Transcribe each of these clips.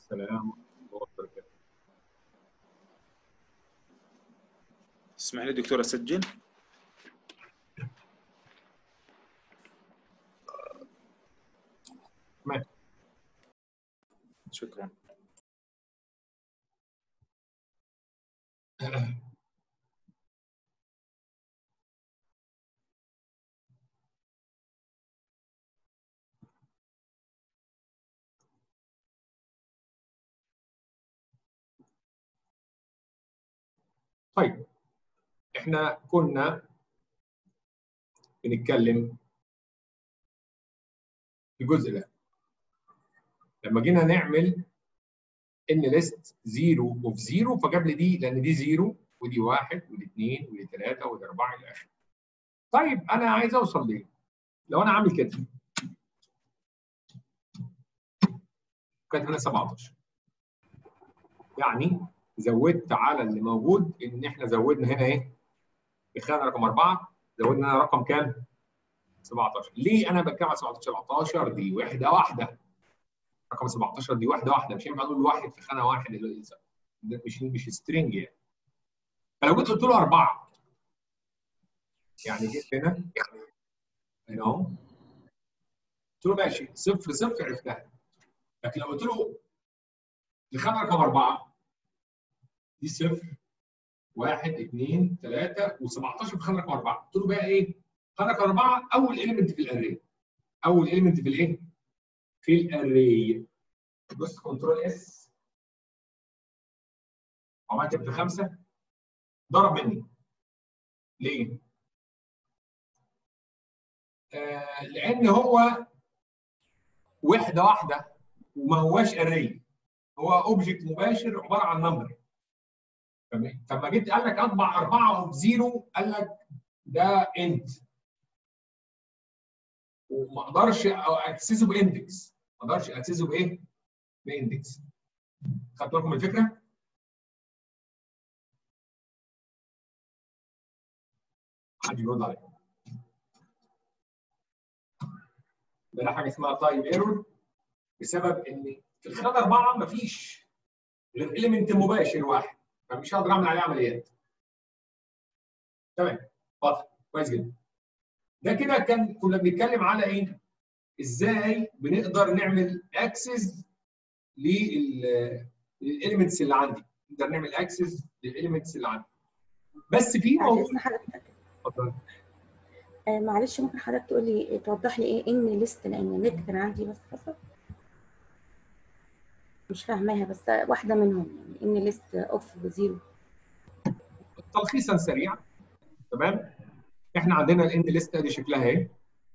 السلام ورحمة الله وبركاته. اسمح لي دكتور اسجل. تمام. شكرا. طيب احنا كنا بنتكلم في الجزء ده لما جينا نعمل ان ليست 0 اوف 0 فجاب لي دي لان دي 0 ودي 1 ودي 2 ودي 3 ودي 4 الى اخره. طيب انا عايز اوصل ليه؟ لو انا عامل كده كانت هنا 17 يعني زودت على اللي موجود ان احنا زودنا هنا ايه؟ الخانه رقم 4 زودنا هنا رقم كام؟ 17. ليه انا بتكلم على 17؟ 17 دي وحده واحده. رقم 17 دي واحده واحده، مش ينفع نقول واحد في خانه واحد ده مش سترينج يعني. فلو جيت قلت له 4 يعني جيت هنا اهو قلت له ماشي 0 0 عرفتها. لكن لو قلت له الخانه رقم 4 دي 0 1 2 3 و17 في الخانه رقم 4 قلت له بقى ايه؟ خانه رقم 4 اول اليمنت في الاري. اول اليمنت في الايه؟ في الاري. بص كنترول اس عملت في 5 ضرب مني. ليه؟ لان هو وحده واحده وما هواش اري، هو اوبجكت مباشر عباره عن نمبر. فلما جيت قال لك اطبع 4 اوف 0 قال لك ده انت وما اقدرش اكسسه باندكس. ما اقدرش اكسسه بايه؟ باندكس. خدت بالكم من الفكره؟ حد يرد عليا. ده حاجه اسمها تايم ايرور بسبب ان في الخانه 4 مفيش غير اليمنت مباشر واحد فمش هقدر اعمل عليه عمليات. تمام واضح كويس جدا. ده كده كنا بنتكلم على ايه؟ ازاي بنقدر نعمل اكسس للاليمنتس اللي عندي. نقدر نعمل اكسس للاليمنتس اللي عندي. بس في موضوع اسم حضرتك. اتفضل. معلش ممكن حضرتك تقول لي توضح لي ايه ان ليست، لان النت كان عندي بس فصل مش فاهماها، بس واحده منهم يعني ان ليست اوف وزيرو. تلخيصا سريعا تمام. احنا عندنا الان ليست ادي شكلها اهي.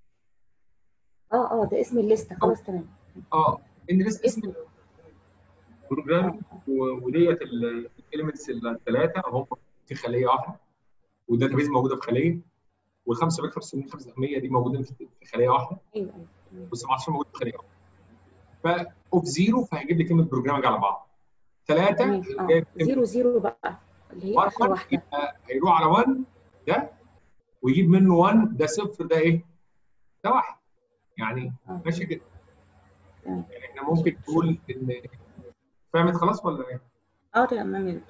ده اسم الليسته خلاص تمام. ان ليست اسم اسم بروجرام وديت الاليمنتس الثلاثه هم في خليه واحده والداتابيز موجوده في خليه وال5 باك 65% دي موجودين في خليه واحده. ايوه وال17 موجود في خليه واحده. فاوف 0 فهيجيب لي كلمه بروجرامنج على بعض. 3 تمام. 0 0 بقى اللي هي اخر واحده هيروح على 1 ده ويجيب منه 1 ده 0 ده ايه؟ ده 1 يعني ماشي كده. تمام. يعني احنا ممكن نقول ان فهمت خلاص ولا ايه؟ تمام.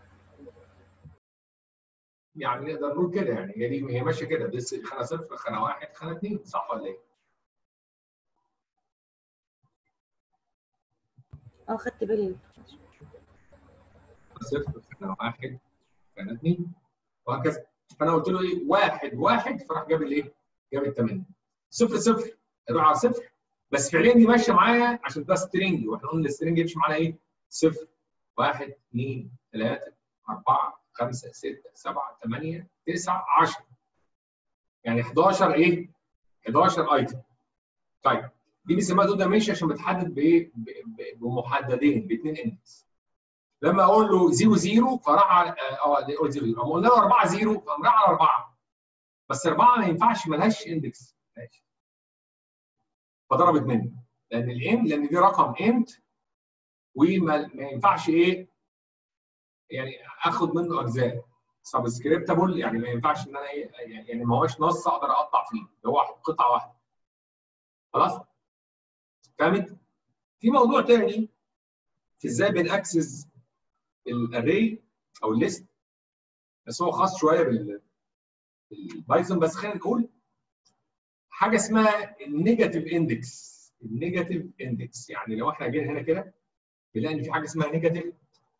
يعني نقدر نقول كده يعني هي ماشيه كده. دي خانه 0 خانه 1 خانه 2 صح ولا ايه؟ خدت بالي. 0 خانه 1 خانه 2 وهكذا. فانا قلت له ايه؟ 1 1 فراح جاب الايه؟ جاب الثمانيه. 0 0 يروح على 0 بس فعليا دي ماشيه معايا عشان ده سترينج واحنا قلنا السترينج يمشي معانا ايه؟ 0 1 2 3 4 5 6 7 8 9 10 يعني 11 ايه؟ 11 ايتم. طيب دي بنسميها دو دايمنشن عشان بتحدد بايه؟ بمحددين باثنين اندكس. لما اقول له 0 0 فراح على 0 0 لما قلنا له 4 0 فقام راح على 4 بس 4 ما ينفعش مالهاش اندكس ماشي فضربت مني لان دي رقم انت وما ينفعش ايه يعني اخد منه اجزاء سبسكريبتابل يعني ما ينفعش ان انا ايه يعني ما هوش نص اقدر اقطع فيه هو قطعه واحده خلاص فهمت؟ في موضوع تاني في ازاي بنأكسس الاري او الليست، بس هو خاص شويه بالبايثون. بس خلينا نقول حاجه اسمها النيجاتيف اندكس. النيجاتيف اندكس يعني لو احنا جينا هنا كده بنلاقي ان في حاجه اسمها نيجاتيف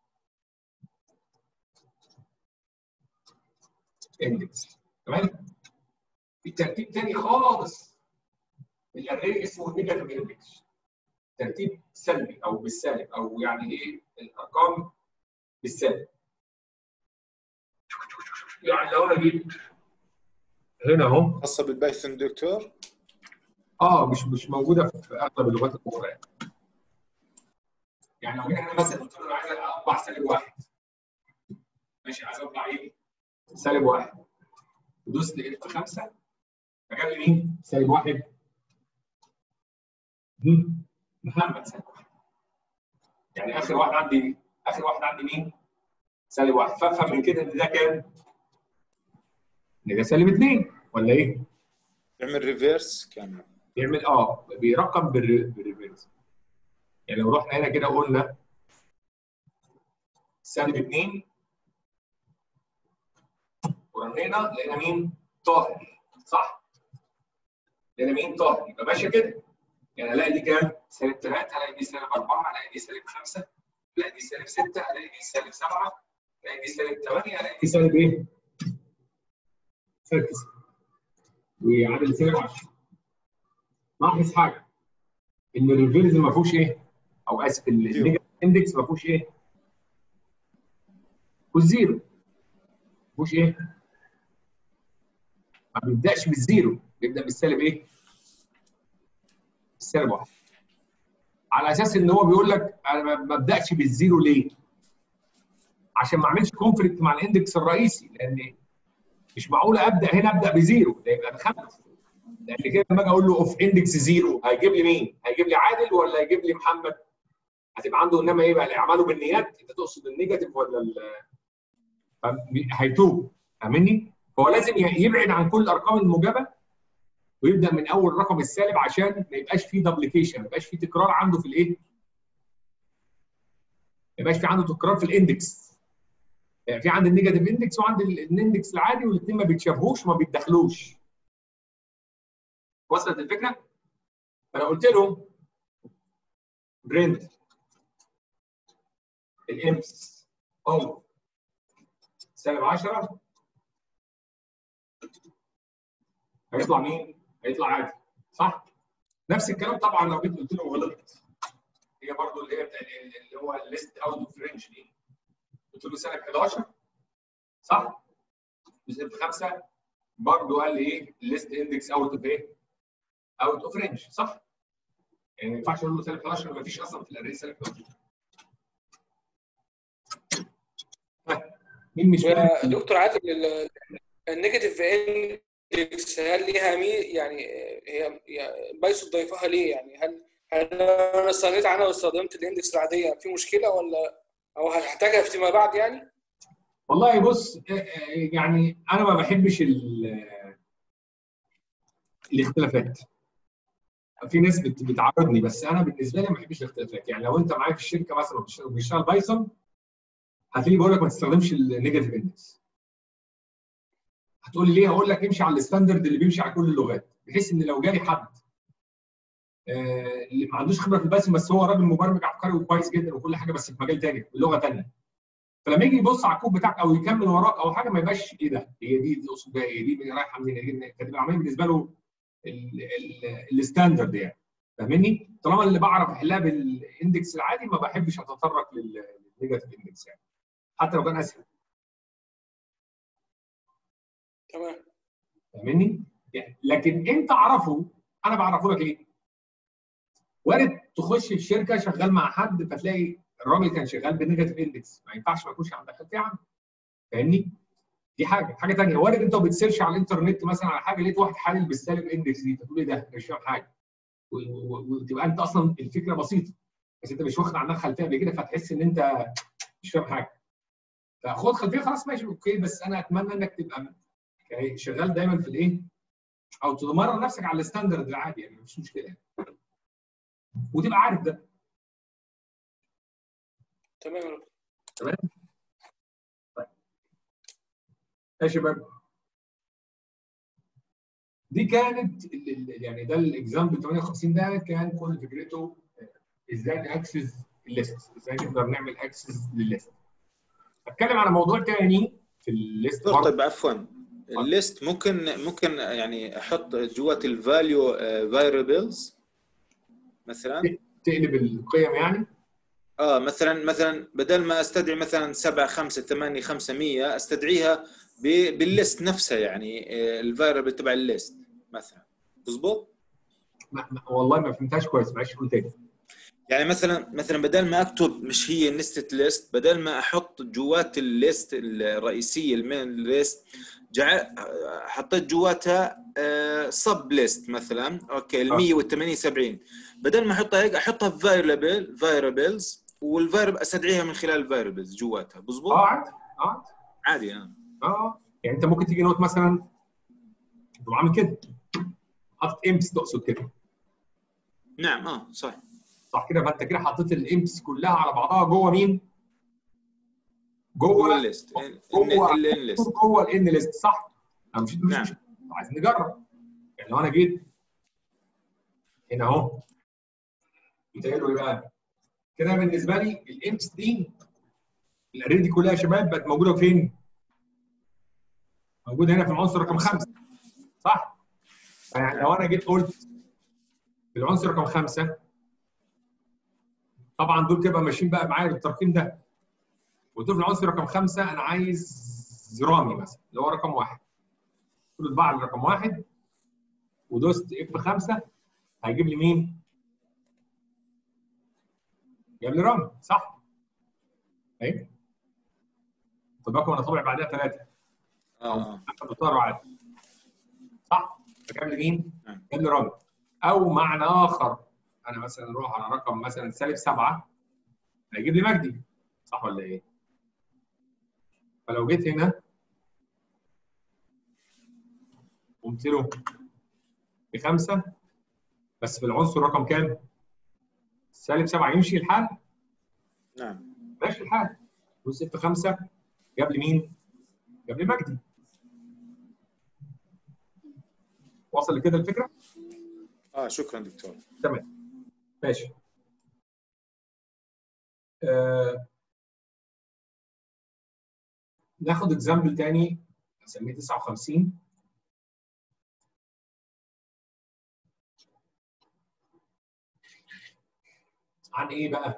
اندكس. تمام؟ في ترتيب تاني خالص الاري اسمه نيجاتيف اندكس، ترتيب سلبي او بالسالب، او يعني ايه الارقام بالسالب. يعني لو انا جيت هنا اهو خاصه بالبايثون دكتور. مش موجوده في اغلب اللغات الاخرى يعني. يعني لو جينا هنا مثلا قلت له انا عايز اطبع سالب واحد، ماشي، عايز اطبع ايه؟ سالب واحد، ودوست اف 5 فجاب لي مين؟ سالب واحد. محمد سالب واحد. يعني اخر واحد عندي مين؟ سالب واحد. فافهم من كده ان ده كام؟ ان ده سالب 2 ولا ايه؟ يعمل ريفيرس كامل. يعمل بيرقم بالريفيرس. يعني لو رحنا هنا كده قلنا سالب 2 ورنينا لقينا مين؟ طاهر، صح؟ لقينا مين؟ طاهر. يبقى ماشيه كده. يعني الاقي دي كام؟ سالب 3، الاقي دي سالب 4، الاقي دي سالب 5، الاقي دي سالب 6، الاقي دي سالب 7، الاقي دي سالب 8، الاقي دي سالب ايه؟ سالب 9. وعدد سالب 10. لاحظ حاجه ان الريفيرز ما فيهوش ايه؟ او اسف النيجاتيف اندكس ما فيهوش ايه؟ والزيرو. ما فيهوش ايه؟ ما بيبداش بالزيرو، بيبدا بالسالب ايه؟ بالسالب 1. على اساس ان هو بيقول لك انا ما ابداش بالزيرو ليه؟ عشان ما اعملش كونفليكت مع الاندكس الرئيسي، لان مش معقول ابدا بزيرو، ده يبقى بخمس. لان كده لما اجي اقول له اوف اندكس زيرو هيجيب لي مين؟ هيجيب لي عادل ولا هيجيب لي محمد؟ هتبقى عنده انما ايه بقى؟ اعماله بالنيات. انت تقصد النيجاتيف ولا هيتوب؟ فاهمني؟ فهو لازم يبعد عن كل الارقام الموجبه ويبدا من اول رقم السالب عشان ما يبقاش فيه دبليكيشن، ما يبقاش فيه تكرار عنده في الايه؟ ما يبقاش فيه عنده تكرار في الاندكس. يعني في عند النيجاتيف اندكس وعند الاندكس العادي، والاثنين ما بيتشابهوش وما بيتدخلوش. وصلت الفكره؟ فانا قلت له برنت الامس او سالب 10 هيطلع مين؟ هيطلع عادي، صح؟ نفس الكلام طبعا لو جيت قلت له غلطت، هي برضو اللي هي اللي هو الليست اوت اوف رينج دي، قلت له سالب 11 صح؟ سالب 5 برضو قال لي ايه؟ الليست اندكس اوت اوف ايه؟ اوت اوف رينج، صح؟ يعني ما ينفعش اقول له سالب 11 ما فيش اصلا في الاري سالب 11. مين مش يا دكتور عادل، النيجاتيف اندكس هل ليها يعني هي بايثون ضايفها ليه؟ يعني هل انا استغنيت عنها واستخدمت الاندكس العاديه في مشكله، ولا او هحتاجها فيما بعد يعني؟ والله بص، يعني انا ما بحبش الاختلافات. في ناس بتعارضني، بس انا بالنسبه لي ما بحبش الاختلافات. يعني لو انت معايا في الشركه مثلا وبيشتغل بايثون هتلاقيني بقول لك ما تستخدمش النيجاتيف اندكس. هتقول لي ليه؟ هقول لك امشي على الستاندرد اللي بيمشي على كل اللغات، بحيث ان لو جالي حد اللي ما عندوش خبره في البايثون بس هو راجل مبرمج عبقري وكويس جدا وكل حاجه، بس في مجال ثاني لغه ثانيه، فلما يجي يبص على الكود بتاعك او يكمل وراك او حاجه ما يبقاش ايه ده؟ هي دي اقصد بيها ايه؟ دي رايحه منين؟ فتبقى عمليه بالنسبه له الستاندرد يعني. فاهمني؟ طالما اللي بعرف احلها بالاندكس العادي ما بحبش اتطرق للنيجاتيف اندكس يعني، حتى لو كان اسهل. تمام. فاهمني؟ يعني لكن انت اعرفه، انا بعرفه لك ليه؟ وارد تخش في شركه شغال مع حد فتلاقي الراجل كان شغال بنيجاتيف اندكس، ما ينفعش ما يكونش عندك خلفيه عنه. فاهمني؟ دي حاجه ثانيه. وارد انت بتسيرش على الانترنت مثلا على حاجه لقيت واحد حالل بالسالب اندكس دي، فتقول ايه ده؟ مش فاهم حاجه. وتبقى انت اصلا الفكره بسيطه بس انت مش واخد عنها خلفيه قبل كده، فتحس ان انت مش فاهم حاجه. فخد خلفيه خلاص ماشي اوكي، بس انا اتمنى انك تبقى شغال دايما في الايه؟ او تمرن نفسك على الستاندرد العادي يعني، مفيش مشكله يعني. وتبقى عارف ده. تمام. تمام. طيب يا شباب، دي كانت يعني ده الاكزامبل 58 ده كان كل فكرته ازاي ناكسس الليست، ازاي نقدر نعمل اكسس للليست. اتكلم على موضوع تاني في الليست برضه. طيب عفوا، الليست ممكن يعني احط جوات الفاليو فاريبلز مثلا، تقلب القيم يعني. مثلا بدل ما استدعي مثلا 7 5 8 500 استدعيها بالليست نفسها، يعني الفاريبل تبع الليست مثلا. مظبوط؟ والله ما فهمتهاش كويس، معلش قول تاني. يعني مثلا بدل ما اكتب مش هي نستة ليست، بدل ما احط جوات الليست الرئيسيه المين ليست، حطيت جواتها سب ليست مثلا، اوكي ال 100 وال 80 70، بدل ما احطها هيك احطها في فاريبلز، والفاريبل استدعيها من خلال الفاريبلز جواتها. مظبوط؟ عادي عادي. يعني انت ممكن تيجي نوت مثلا تقوم عامل كده، حاطط امبس، تقصد كده. نعم صح كده. فانت كده حطيت الامبس كلها على بعضها جوه مين؟ جوه الليست، جوه الان ليست، صح؟ انا مش نعم. عايزين نجرب. يعني لو انا جيت هنا اهو، قلت له ايه بقى؟ كده بالنسبه لي الامبس دي، الاري دي كلها يا شباب بقت موجوده فين؟ موجوده هنا في العنصر رقم 5، صح؟ يعني لو انا جيت قلت العنصر رقم 5، طبعا دول تبقى ماشيين بقى معايا بالترقيم ده. قلت له في العنصر رقم 5 انا عايز رامي مثلا اللي هو رقم 1، قلت له بعد رقم 1 ودوست F5 هيجيب لي مين؟ جاب لي رامي، صح؟ اهي. خد بالكم انا طابع بعدها 3 او بضطر عادي، صح؟ فجاب لي مين؟ جاب لي رامي. او معنى اخر، انا مثلا اروح على رقم مثلا -7 هيجيب لي مجدي، صح ولا ايه؟ فلو جيت هنا قمت له ب5 بس في العنصر رقم كام؟ -7، يمشي الحال؟ نعم ماشي الحال. دوس F5 جاب لي مين؟ جاب لي مجدي. واصل لكده الفكره؟ شكرا دكتور. تمام ماشي. ناخد اكزامبل تاني هسميه 59. عن ايه بقى؟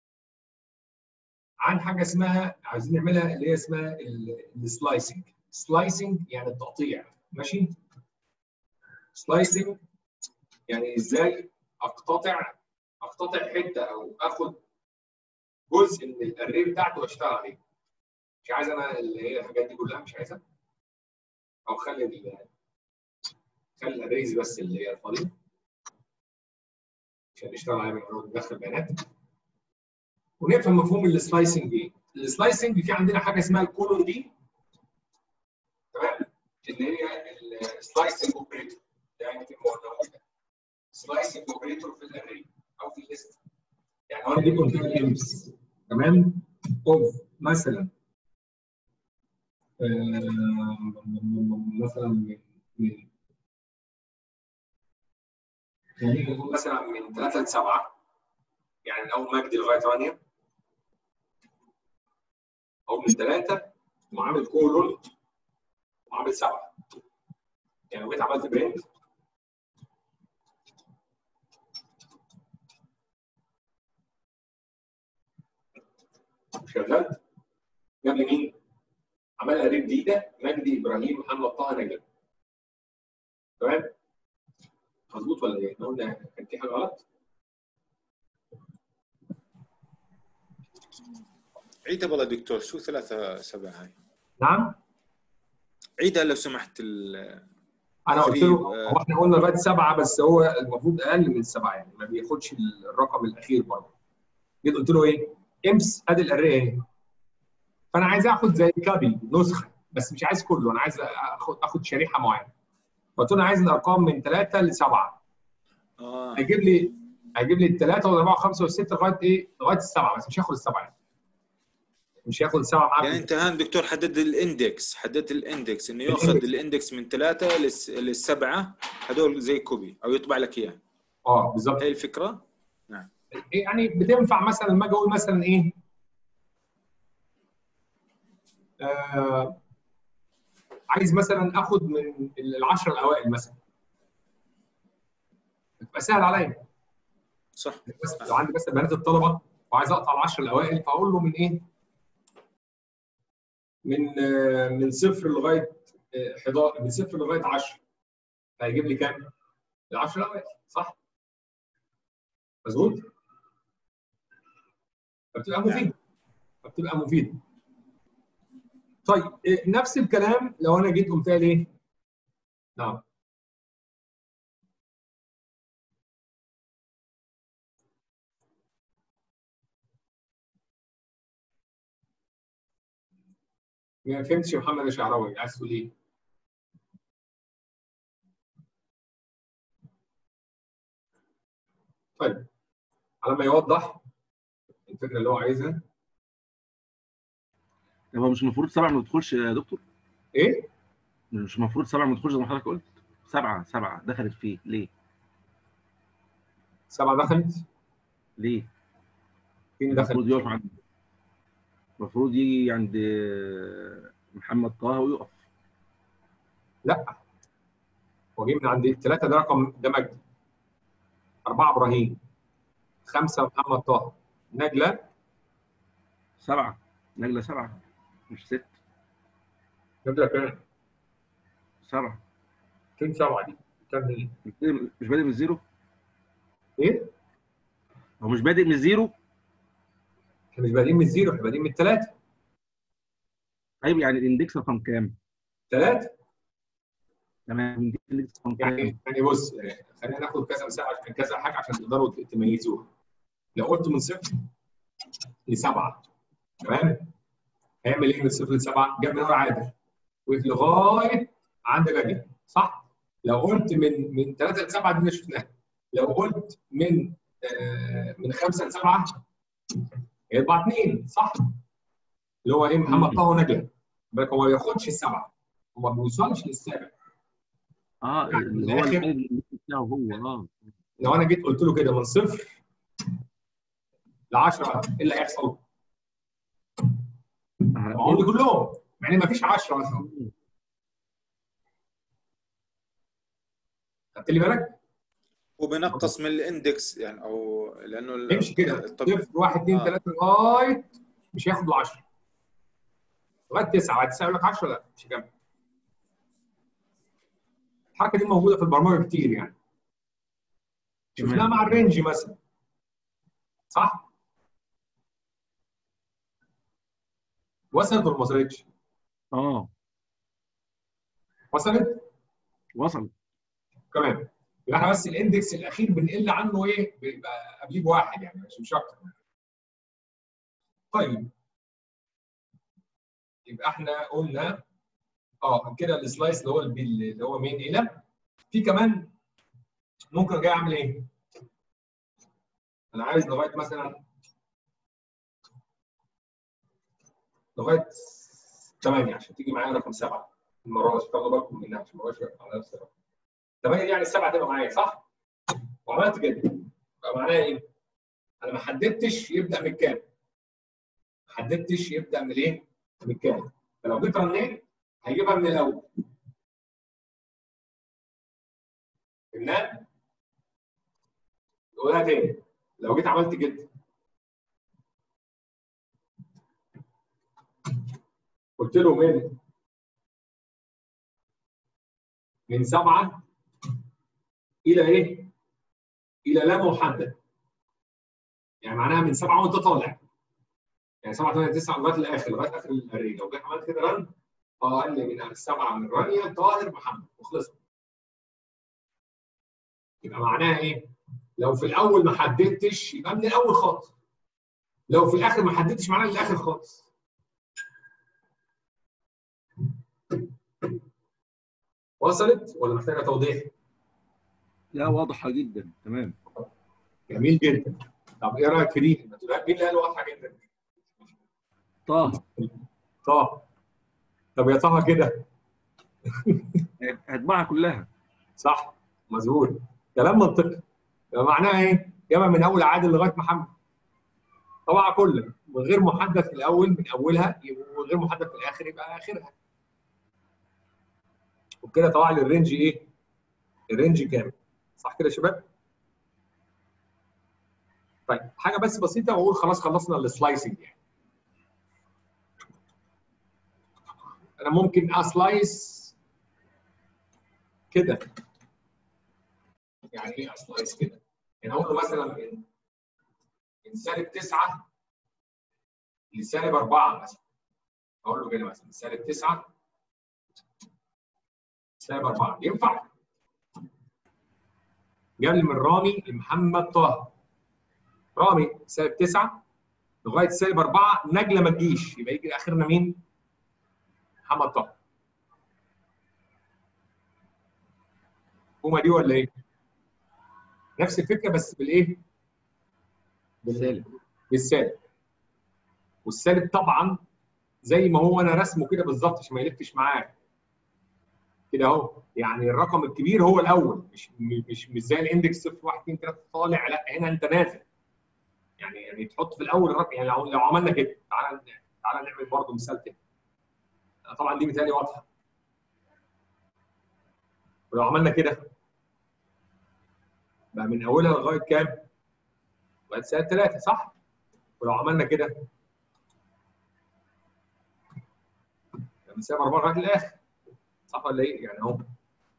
عن حاجه اسمها عايزين نعملها اللي هي اسمها السلايسنج. سلايسنج يعني التقطيع، ماشي؟ سلايسنج يعني ازاي اقتطع حته او اخد جزء من الاري بتاعته واشتغل عليه. مش عايز انا اللي هي الحاجات دي كلها، مش عايزها. او خلي الاريز بس اللي هي الفاضيه عشان نشتغل عليها من غير ندخل بيانات. ونفهم مفهوم السلايسنج ايه. السلايسنج في عندنا حاجه اسمها الكولون دي، تمام؟ اللي هي السلايسنج اوبريتور. يعني كلمه سلايسنج اوبريتور في الاري او في الليست. يعني انا دي كنت الامس، تمام؟ اوف مثلا مثلا من خلينا نقول مثلا من 3 ل 7، يعني من اول مجدي لغايه رانيا، او من 3 وعامل كولون وعامل 7. يعني لو جيت عملت برنت شغلت، جاب لي مين؟ عمل اري جديده، مجدي ابراهيم محمد طه نجم. تمام؟ مظبوط ولا ايه؟ احنا قلنا كان في حاجه غلط؟ عيدها والله دكتور، شو 3 7 هاي؟ نعم؟ عيدها لو سمحت. انا قلت له هو احنا قلنا لغايه 7 بس هو المفروض اقل من 7، يعني ما بياخدش الرقم الاخير برضه. جيت قلت له ايه؟ امس ادي الاري اهي. فانا عايز اخد زي كابي نسخه، بس مش عايز كله، انا عايز اخد شريحه معينه. قلت له انا عايز الارقام من 3 ل 7. هيجيب لي ال3 وال4 وال5 وال6 لغايه ايه؟ لغايه ال7 بس مش هاخد ال7 يعني. مش هياخد 7 معاك. يعني انت هان دكتور حددت الاندكس انه ياخذ الاندكس من 3 ل7 هذول زي كوبي او يطبع لك اياه. بالظبط. هي الفكره. نعم. يعني بتنفع مثلا لما اجي اقول مثلا ايه عايز مثلا اخد من ال10 الاوائل مثلا، بتبقى سهل عليا. صح. بس لو عندي مثلا بيانات الطلبه وعايز اقطع ال10 الاوائل، فاقول له من ايه؟ من 0 لغايه 11، من 0 لغايه 10 هيجيب لي كام؟ ال10 الاوائل، صح؟ مظبوط؟ فبتبقى مفيده. طيب نفس الكلام لو انا جيت قلت لي ايه؟ نعم. ما فهمتش يا محمد الشعراوي، عايز تقول ايه؟ طيب على ما يوضح الفكره اللي هو عايزها. هو مش المفروض 7 ما تدخلش يا دكتور؟ ايه؟ مش المفروض 7 ما تدخلش زي ما حضرتك قلت؟ 7 دخلت فيه ليه؟ 7 دخلت؟ ليه؟ فين دخلت؟ المفروض يقف عند، المفروض يجي عند محمد طه ويقف. لا، هو جه من عند 3 ده رقم، ده مجدي، 4 ابراهيم، 5 محمد طه، نجله 7 نجلة 7 مش 6. نجله كام؟ 7 فين 7 دي؟ كام مين؟ مش بادئ من الزيرو؟ ايه؟ هو مش بادئ من الزيرو؟ احنا مش بادئين من الزيرو، احنا بادئين من 3. طيب يعني الاندكس رقم كام؟ 3. تمام، الاندكس رقم كام؟ يعني بص، خلينا ناخد كذا مثال عشان كذا حاجه عشان تقدروا تميزوها. لو قلت من 0 ل7، تمام؟ هيعمل ايه من 0 ل7؟ جاب من ورا عادل ولغايه عند نجله، صح؟ لو قلت من 3 ل7 دي شفناها. لو قلت من 5 ل7 يبقى 2، صح؟ اللي هو ايه؟ محمد طه ونجله. بالك هو ما ياخدش ال7، هو ما بيوصلش للسابع. اللي هو الاندكس بتاعه هو لو انا جيت قلت له كده من 0 ل10 ايه اللي هيحصل؟ هقول لي كلهم مع ان ما فيش 10 مثلا. خدت لي بالك؟ وبنقص من الاندكس يعني، او لانه يمشي كده 0 1 2 3 لغايه مش هياخد ال10 لغايه 9. بعد 9 يقول لك 10 لا مش هيكمل. الحركه دي موجوده في البرمجه كتير يعني. شفناها مع الرينج مثلا، صح؟ وصلت ولا ما وصلتش؟ وصلت؟ كمان. يبقى احنا بس الاندكس الاخير بنقل عنه ايه؟ بيبقى قبليه بواحد يعني، مش اكتر. طيب يبقى احنا قلنا كده السلايس اللي هو مين الى. في كمان ممكن جاي اعمل ايه؟ انا عايز لغايه مثلا لغايه 8 عشان تيجي معايا رقم 7 المره دي. خدوا بالكم منها عشان ما ابقاش على نفس الرقم. 8 يعني ال7 تبقى معايا، صح؟ وعملت كده يبقى معناها ايه؟ انا ما حددتش يبدا من كام. ما حددتش يبدا من ايه؟ من كام. فلو جيت رنيت هيجيبها من الاول. فهمنا؟ نقولها تاني. لو جيت عملت كده قلت له من 7 الى ايه؟ الى لا محدد. يعني معناها من 7 وانت طالع. يعني 7 8 9 لغايه الاخر، لغايه اخر الاري. لو جيت عملت كده رن قال لي من 7 من رانيا طاهر محمد وخلصنا. يبقى معناها ايه؟ لو في الاول ما حددتش يبقى من الاول خالص. لو في الاخر ما حددتش معناها للاخر خالص. وصلت ولا محتاجه توضيح؟ لا واضحه جدا، تمام. جميل جدا. طب ايه رايك في دي؟ مين اللي قال واضحه جدا؟ طه. طب يا طه كده هتباعها كلها. صح، مظبوط، كلام منطقي. يبقى معناها ايه؟ جمع من اول عادل لغايه محمد. طبعا كله من غير محدد في الاول من اولها، ومن غير محدد في الاخر يبقى اخرها. وبكده طبعا الرينج ايه؟ الرينج كام؟ صح كده يا شباب؟ طيب حاجه بس بسيطه واقول خلاص خلصنا السلايسنج يعني. انا ممكن اسلايس كده. يعني ايه اسلايس كده؟ يعني اقول له مثلا من سالب 9 لسالب 4 مثلا. اقول له كده مثلا سالب 9 سالب 4 ينفع؟ جاب لي من رامي لمحمد طه. رامي سالب 9 لغايه سالب 4 نجله ما تجيش، يبقى يجي اخرنا مين؟ محمد طه. هما دي ولا ايه؟ نفس الفكره بس بالايه؟ بالسالب. بالسالب. والسالب طبعا زي ما هو انا رسمه كده بالظبط عشان ما يلفش معاك. كده اهو، يعني الرقم الكبير هو الاول، مش زي الاندكس 0 1 2 3 طالع، لا هنا انت نازل. يعني تحط في الاول الرقم. يعني لو عملنا كده، تعالى نعمل برضه مثال تاني. طبعا دي مثالي واضحه. ولو عملنا كده بقى من اولها لغايه كام؟ لغايه سالب 3 صح؟ ولو عملنا كده من سالب 4 لغايه الاخر صح ولا ايه؟ يعني اهو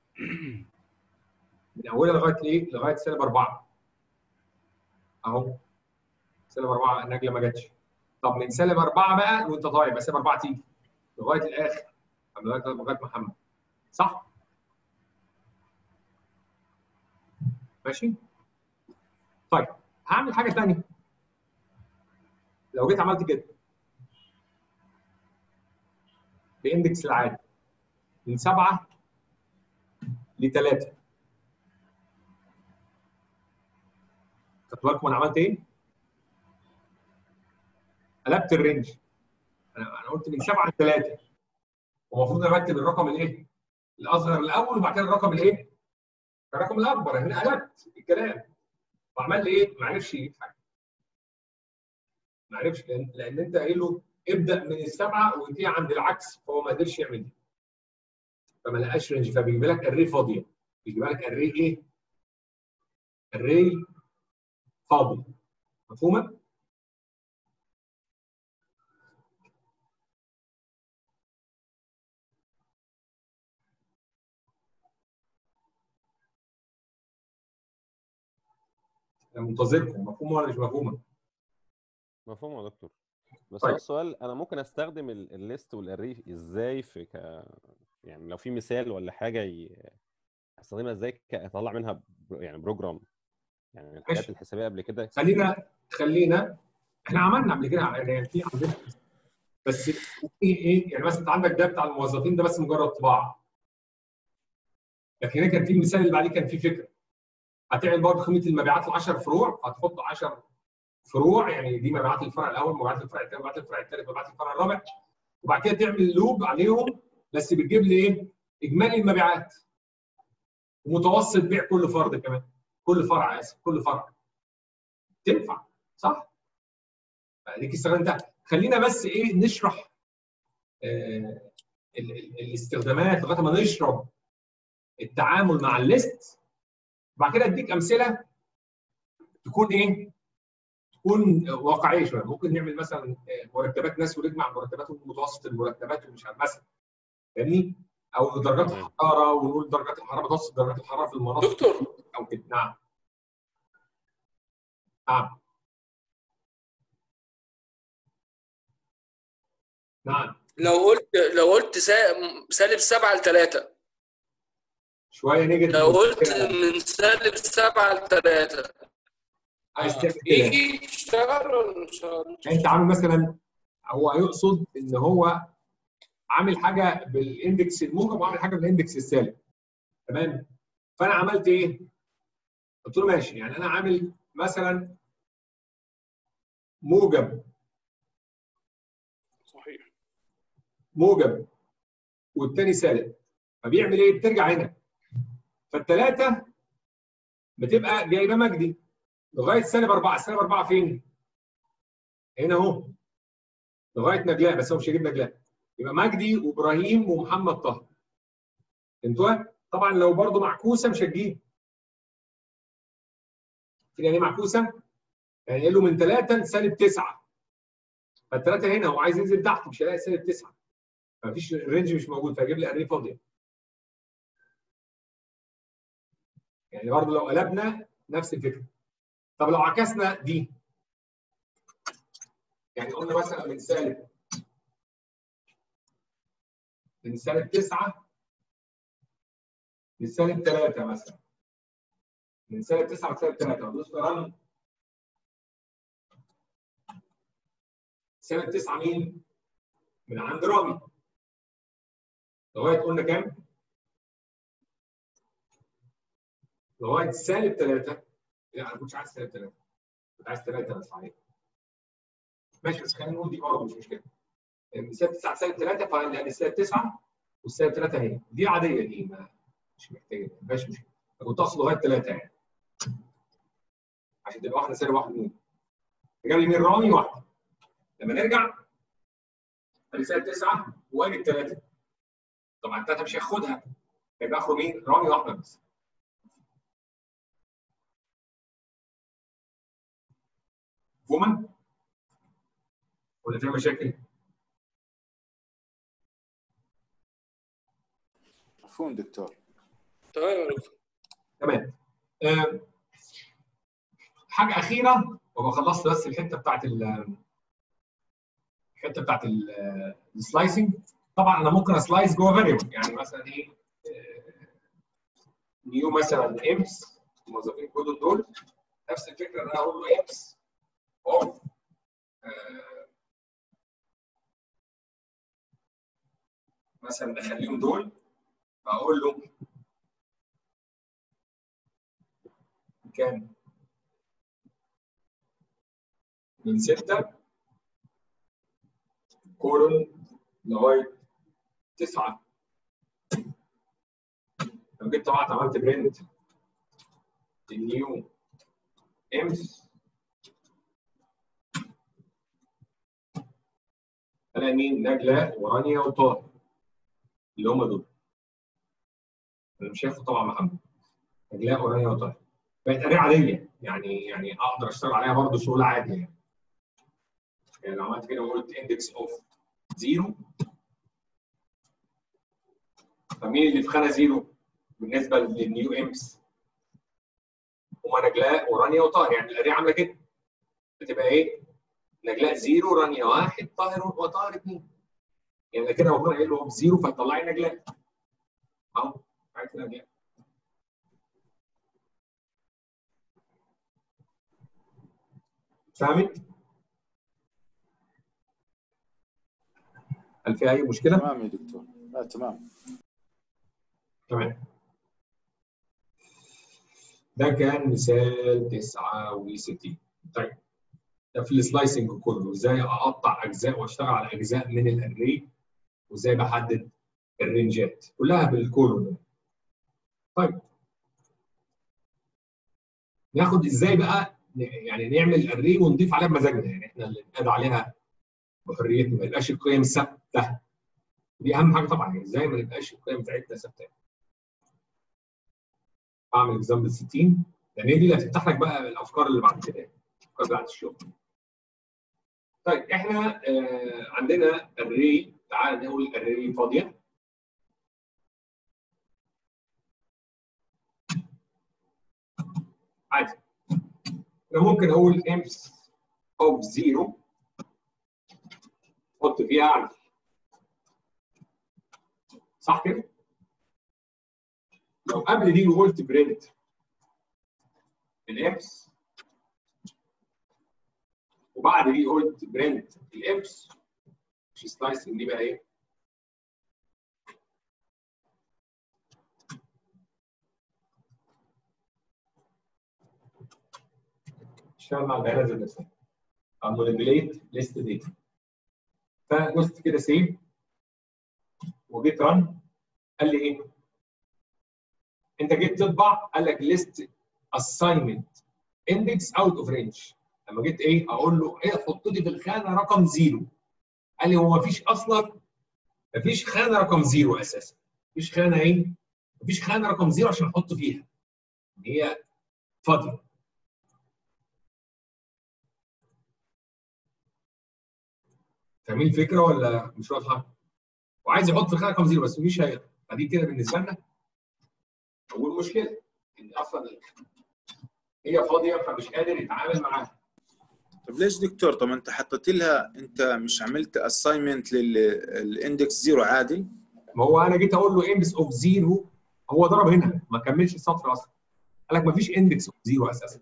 من اولها لغايه ايه؟ لغايه سالب 4 اهو. سالب 4 النجله ما جاتش. طب من سالب 4 بقى وانت طالع يبقى سالب 4 تيجي لغايه الاخر، لغايه محمد صح؟ ماشي؟ طيب هعمل حاجه ثانيه. لو جيت عملت كده باندكس العادي من 7 ل 3. خدتوا بالكم انا عملت ايه؟ قلبت الرينج. انا قلت من 7 ل 3. ومفروض انا بكتب الرقم الايه؟ الاصغر الاول وبعد كده الرقم الايه؟ الرقم الاكبر. هنا قلبت الكلام وعمل لي ايه؟ ما عرفش يجيب حاجه. ما عرفش لان انت قايل له ابدا من السبعه وانتهي عند العكس، فهو ما قدرش يعمل دي. فما لقاش رينج، فبيجيب لك اري فاضيه. بيجيب لك اري ايه؟ اري فاضي. مفهومه؟ انا منتظركم. مفهومه ولا مش مفهومه؟ مفهوم يا دكتور. بس هو طيب السؤال، انا ممكن استخدم الليست والاري ازاي يعني لو في مثال ولا حاجه استخدمها ازاي اطلع منها يعني بروجرام، يعني الحاجات ماشي. الحسابيه قبل كده. خلينا احنا عملنا قبل كده يعني في عندنا، بس في ايه يعني مثلا انت عندك ده بتاع الموظفين ده بس مجرد طباعه. لكن هنا كان في المثال اللي بعديه كان في فكره. هتعمل برضه قيمه المبيعات ل 10 فروع، هتحط 10 فروع، يعني دي مبيعات الفرع الاول، مبيعات الفرع الثاني، مبيعات الفرع الثالث، مبيعات الفرع الرابع. وبعد كده تعمل لوب عليهم، بس بتجيب لي ايه؟ اجمالي المبيعات ومتوسط بيع كل فرد كمان. كل فرع اسف، كل فرع. تنفع صح؟ اديك استخدمتها. خلينا بس ايه نشرح الاستخدامات لغايه ما نشرب التعامل مع الليست. وبعد كده اديك امثله تكون ايه؟ تكون واقعيه شويه. ممكن نعمل مثلا مرتبات ناس ونجمع مرتبات ومتوسط المرتبات ومش عارف مثلا، فاهمني؟ او درجات تمام. الحراره ونقول درجات الحراره، متوسط درجات الحراره في المناطق دكتور او كده. نعم. نعم. لو قلت سالب 7 ل 3، شويه نيجاتيف. لو قلت من سالب 7 ل 3 عايز تعمل كده يجي يشتغل ولا مش هيشتغل؟ انت عامل مثلا، هو يقصد ان هو عامل حاجه بالاندكس الموجب وعامل حاجه بالاندكس السالب. تمام؟ فانا عملت ايه؟ قلت له ماشي، يعني انا عامل مثلا موجب موجب والتاني سالب، فبيعمل ايه؟ بترجع هنا. فالثلاثه بتبقى جايبه مجدي لغايه -4. -4 فين؟ هنا اهو لغايه نجلاء، بس هو مش هيجيب نجلاء، يبقى مجدي وابراهيم ومحمد طه. فهمتوها؟ طبعا لو برضه معكوسه مش هتجيب. يعني معكوسه يعني يقول له من 3 ل-9، فالثلاثه هنا هو عايز ينزل تحت مش هيلاقي -9، فمفيش رينج مش موجود، فهيجيب لي اريه فاضيه. يعني برضه لو قلبنا نفس الفكره. طب لو عكسنا دي، يعني قلنا مثلا من -9 ل-3 مثلا، من -9 ل-3 ودوس رن. -9 مين؟ من عند رامي لغايه قلنا كام؟ لغايه -3. لا انا ما كنتش عايز -3، كنت عايز 3 بس عليه. ماشي بس خلينا نقول دي برضه مش مشكله. من -9 -3 فهنلاقي -9 وال-3 اهي، دي عاديه دي مش محتاجه، ما فيهاش مشكله. كنت اقصد لغايه 3 يعني عشان تبقى واحده سالب واحده نون. جاب لي مين؟ رامي واحده. لما نرجع -9 وادي ال3، طبعا ال3 مش هياخدها، هيبقى اخره مين؟ رامي واحده بس. مفهومه؟ ولا فيها مشاكل؟ مفهوم دكتور. تمام يا دكتور. تمام. حاجه اخيره وابقى خلصت بس الحته بتاعت السلايسنج. طبعا انا ممكن اسلايس جوه فاريبل، يعني مثلا ايه؟ نيو مثلا امس، الموظفين كل دول نفس الفكره ان انا اقول له امس اوف مثلا نخليهم دول، فاقول له كام؟ من 6 كولون لغايه 9. لو جيت طبعا عملت برنت النيو امس، الاقي مين؟ نجلاء ورانيا وطاهر اللي هم دول. انا مش هاخد طبعا محمد. نجلاء ورانيا وطاهر بقت اريه عاديه، يعني اقدر اشتغل عليها برضه شغل عادي يعني لو عملت كده وقلت اندكس اوف 0، فمين اللي في خانه 0 بالنسبه للنيو امس؟ هما نجلاء ورانيا وطاهر، يعني الاريه عامله كده بتبقى ايه؟ نجلاء 0 رانيا 1 طاهر وطاهر 2. يعني كده هو قايل له ب0 فتطلعي نجلاء اهو. عارف نجلاء فهمت؟ هل في اي مشكله؟ تمام يا دكتور. لا تمام. تمام. ده كان مثال 69. طيب ده في السلايسنج كله، ازاي اقطع اجزاء واشتغل على اجزاء من الاري، وازاي بحدد الرينجات كلها بالكولون. طيب ناخد ازاي بقى يعني نعمل الاري ونضيف عليها بمزاجنا، يعني احنا اللي نقعد عليها بحريتنا، ما يبقاش القيم ثابته. دي اهم حاجه طبعا، يعني ازاي ما نبقاش القيم بتاعتنا ثابته. اعمل اكزامبل 60 لان دي اللي هتفتح لك بقى الافكار اللي بعد كده، الافكار بتاعت الشغل. طيب احنا عندنا اري، تعال نقول اري فاضيه. عادي انا ممكن اقول امس اوف 0 احط فيها اعمل، صح كده؟ لو قبل دي قلت برنت الامس وبعد دي قلت برنت الامس، مش سلايسنج دي بقى ايه؟ اشتغل مع البيانات ذات نفسها. مانيبيوليت ليست داتا. فدوست كده سيف، وجيت رن قال لي ايه؟ انت جيت تطبع قال لك ليست اساينمنت اندكس اوت اوف رينج. لما جيت ايه اقول له ايه حط لي في الخانه رقم 0، قال لي هو ما فيش اصلا، ما فيش خانه رقم 0 اساسا. مفيش خانه ايه؟ مفيش خانه رقم 0 عشان احط فيها، هي فاضيه. فاهمين الفكره ولا مش واضحه؟ وعايز يحط في الخانه رقم 0 بس مش هيقدر. فدي كده بالنسبه لنا اول مشكله، ان اصلا هي فاضيه فمش قادر يتعامل معاها. طب ليش دكتور؟ طب انت حطيت لها، انت مش عملت اساينمنت للاندكس 0 عادي؟ ما هو انا جيت اقول له اندكس اوف 0، هو ضرب هنا ما كملش السطر اصلا، قال لك ما فيش اندكس اوف 0 اساسا.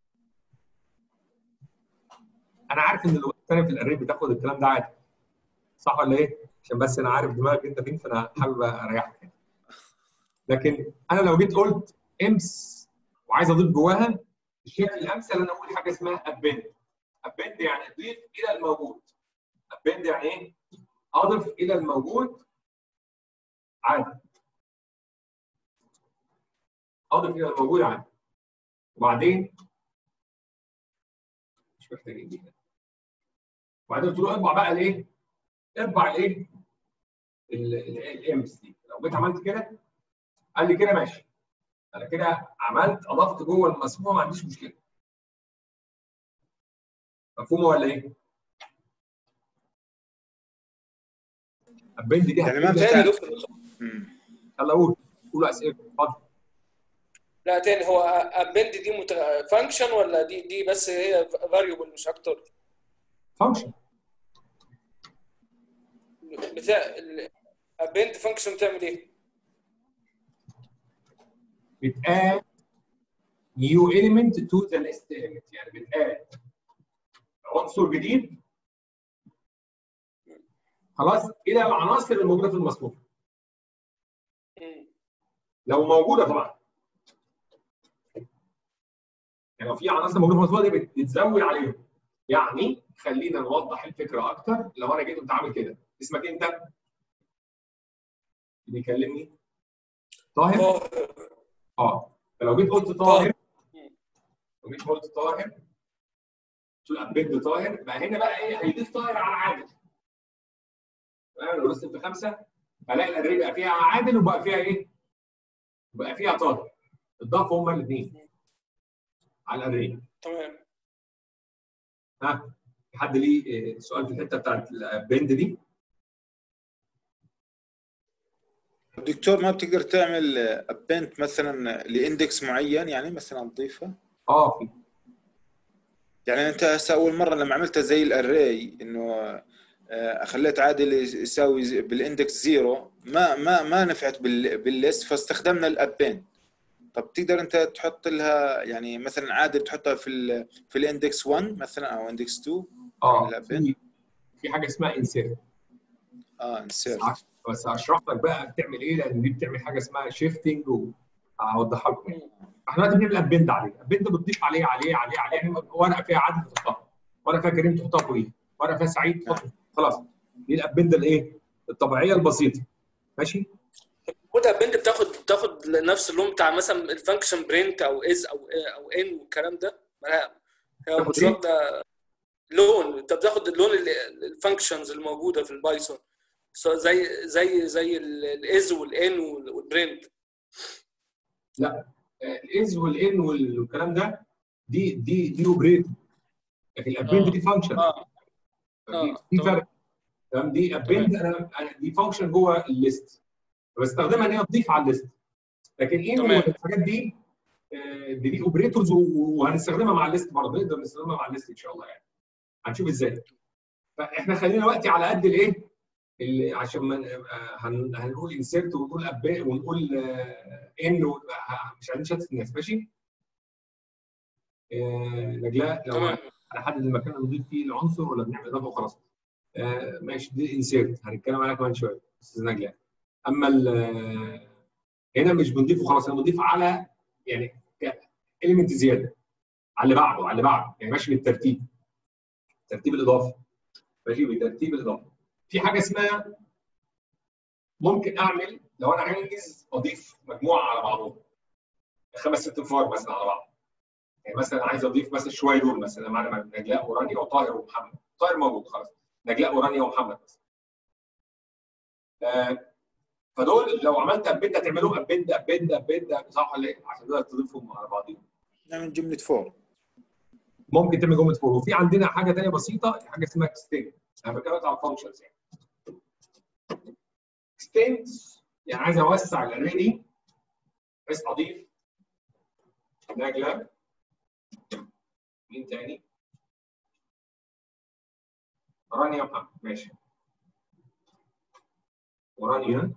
انا عارف ان اللغات الثانيه في الاري بتاخد الكلام ده عادي، صح ولا ايه؟ عشان بس انا عارف دماغك انت فين، فانا حابب اريحك. لكن انا لو جيت قلت امس وعايز اضيف جواها، الشكل الامثل انا اقول حاجه اسمها ابند. ابند يعني اضيف الى الموجود. ابند يعني ايه؟ اضف الى الموجود عادي. اضف الى الموجود عادي. وبعدين مش محتاجين دي. وبعدين قلت له اطبع بقى الايه؟ اطبع الايه؟ الامس دي. لو جيت عملت كده قال لي كده ماشي. انا كده عملت اضفت جوه المسموع، ما عنديش مشكله. مفهومه ولا ايه؟ ابند دي يعني ما تاني بتاع... دكتور. يلا قولوا اسئله اتفضل. لا تاني، هو ابند دي فانكشن ولا دي بس هي فاريبل مش اكتر؟ فانكشن. بتاع ابند فانكشن بتعمل ايه؟ بتاد نيو element to the list element، يعني بتاد عنصر جديد خلاص الى العناصر الموجوده في المصفوفه. لو موجوده طبعا، يعني لو في عناصر موجوده في المصفوفه دي بتزود عليهم. يعني خلينا نوضح الفكره اكتر. لو انا جيت قمت عامل كده، اسمك انت؟ اللي بيكلمني طاهر. فلو جيت قلت طاهر، لو جيت قلت طاهر قلت له ابند طاهر، بقى هنا بقى ايه؟ هيضيف طاهر على عادل. تمام. لو رسمت في 5 هلاقي الاري بقى فيها عادل وبقى فيها ايه؟ وبقى فيها طاهر. اتضافوا هما الاثنين على الاري. تمام. ها، حد ليه سؤال في الحته بتاعت البند دي؟ دكتور ما بتقدر تعمل ابنت مثلا لاندكس معين، يعني مثلا تضيفه؟ في. يعني انت هسه اول مره لما عملتها زي الاري انه خليت عادل يساوي بالاندكس 0 ما نفعت بالليست، فاستخدمنا الابنت. طب تقدر انت تحط لها يعني مثلا عادل تحطها في الاندكس 1 مثلا او اندكس 2 تعمل في حاجه اسمها انسيرت. انسيرت. بس هشرح لك بقى بتعمل ايه، لان دي بتعمل حاجه اسمها شيفتنج وهوضحها لكم. احنا دلوقتي بنعمل ابند عليه. ابند بتضيف عليه ورقه فيها عدد تحطها، ورقه فيها كريم تحطها فوقيه، ورقه فيها سعيد تحطها. خلاص دي الابند الايه؟ الطبيعيه البسيطه. ماشي؟ الابند بتاخد نفس اللون بتاع مثلا الفانكشن برنت او از او ان والكلام ده؟ هي مش واخده لون. انت بتاخد اللون الفانكشنز الموجوده في البايثون زي الاز والان والبرنت. لا، الاز والان والكلام ده دي اوبريتور، لكن الابند دي فانكشن. في فرق. تمام. دي ابند انا دي فانكشن جوه الليست، بستخدمها ان هي تضيف على الليست. لكن ان والحاجات دي دي اوبريتورز وهنستخدمها مع الليست برضه. نقدر نستخدمها مع الليست ان شاء الله، يعني هنشوف ازاي. فاحنا خلينا دلوقتي على قد الايه اللي عشان هنقول انسيرت ونقول اب ونقول ان مش عايزين نشتت الناس. ماشي؟ نجلاء لو هنحدد المكان اللي نضيف فيه العنصر ولا بنعمل اضافه وخلاص. ماشي. دي انسيرت هنتكلم عليها كمان شويه استاذ نجلاء. اما هنا مش بنضيفه خلاص، انا بنضيف على يعني اليمنت زياده على اللي بعده يعني ماشي بالترتيب. ترتيب الاضافه. ماشي بترتيب الاضافه. في حاجه اسمها ممكن اعمل لو انا عايز اضيف مجموعه على بعضهم 5 6 انفار مثلا على بعض. يعني مثلا عايز اضيف مثلا شويه دول مثلا معانا نجلاء ورانيا وطاهر ومحمد. طاهر موجود خلاص، نجلاء ورانيا ومحمد مثلا. فدول لو عملت ابند هتعملوا ابند صح ولا ايه؟ عشان تقدر تضيفهم على بعضهم. نعمل جمله فور. ممكن تعمل جمله فور. وفي عندنا حاجه ثانيه بسيطه، حاجه اسمها اكستند. انا بتكلم على الفانكشنز يعني. اكستند يعني عايز اوسع الاري دي بحيث اضيف نجله. مين تاني؟ رانيا ومحمد. ماشي. ورانيا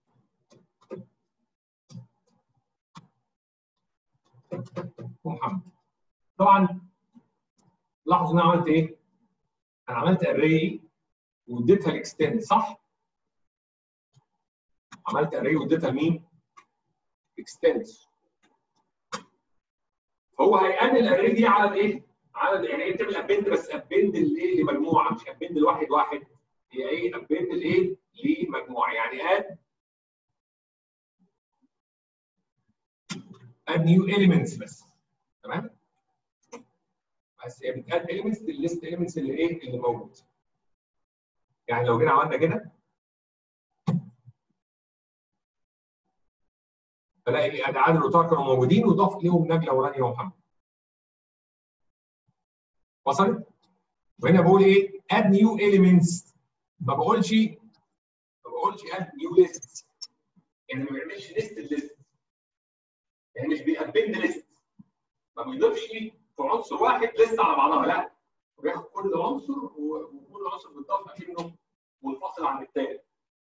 ومحمد. طبعا لاحظوا ان انا عملت ايه؟ انا عملت اري واديتها الاكستند صح؟ عملت اري واديتها لمين؟ اكستند. هو هيقلل الاري دي على الايه؟ على يعني تعمل ابند بس ابند الايه؟ لمجموعه مش ابند لواحد واحد. هي ايه؟ ابند الايه؟ لمجموعه. يعني اد نيو اليمنتس بس. تمام؟ بس هي بتاد اليمنتس للليست اليمنتس اللي ايه؟ اللي موجود. يعني لو جينا عملنا كده بلاقي ادعاد الاطار كانوا موجودين وضاف لهم نجله ورانيا ومحمد. وصلت؟ وهنا بقول ايه؟ اد نيو اليمنتس. ما بقولش اد نيو ليست. يعني ما بيعملش ليست الليست. يعني مش بيأبند ليست. ما بيضيفش في عنصر واحد لسه على بعضها، لا. بياخد كل عنصر وكل عنصر بيتضاف اكنه منفصل عن الثاني.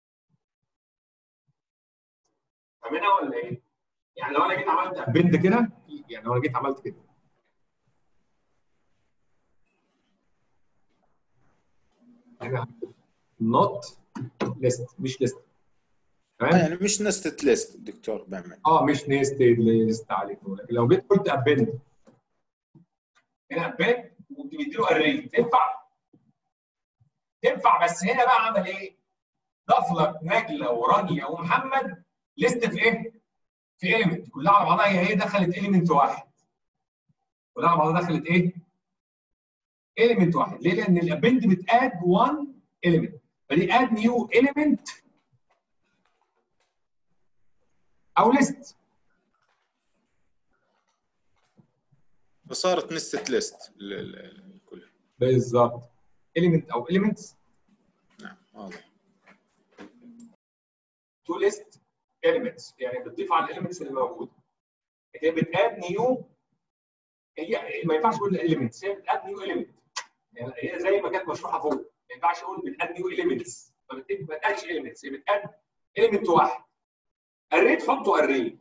فاهمينها ولا ايه؟ يعني لو انا جيت عملت ابند كده، يعني لو انا جيت عملت كده هنا نوت ليست مش ليست. تمام؟ يعني مش نستد ليست الدكتور بعمل. مش نيستد ليست عليك. لكن لو جيت قلت ابند هنا ابند وكنت مديله اري تنفع بس هنا بقى عمل ايه؟ ضاف لك نجله ورانيا ومحمد ليست في ايه؟ في ايليمنت كلها على بعضها. هي دخلت ايليمنت واحد. كلها على بعضها دخلت ايه؟ ايليمنت واحد. ليه؟ لان الابند بتاد 1 ايليمنت. فدي اد نيو ايليمنت او ليست. فصارت نستد ليست كلها. بالظبط. element او elements. نعم واضح. تو ليست elements يعني بتضيف على الاليمنتس اللي موجوده. هي بتاد نيو. هي ما ينفعش تقول elements، هي بتاد نيو element. يعني هي زي ما كانت مشروحه فوق. ما ينفعش اقول بتاد نيو elements. ما بتادش elements، هي بتاد element واحد. array تحطه array.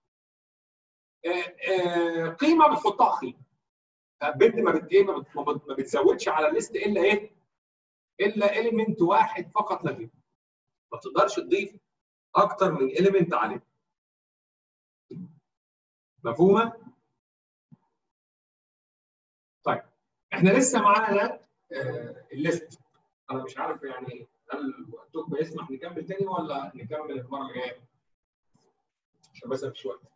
قيمه بتحطها قيمه. فبنت ما بتزودش على الليست الا ايه؟ الا element واحد فقط لا غير. ما تقدرش تضيف اكتر من element عليه. مفهومه؟ طيب احنا لسه معانا الليست. انا مش عارف يعني هل وقتكم يسمح نكمل تاني ولا نكمل المره الجايه؟ عشان بس مفيش وقت.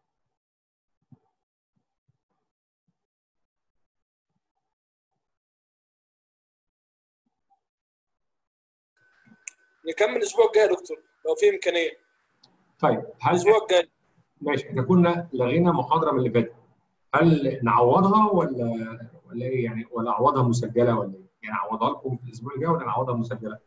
نكمل الاسبوع الجاي يا دكتور لو في امكانيه. طيب الاسبوع الجاي ماشي. احنا كنا لغينا محاضره من اللي فاتت. هل نعوضها ولا ايه يعني؟ ولا اعوضها مسجله ولا ايه؟ يعني اعوضها لكم في الاسبوع الجاي ولا نعوضها مسجله؟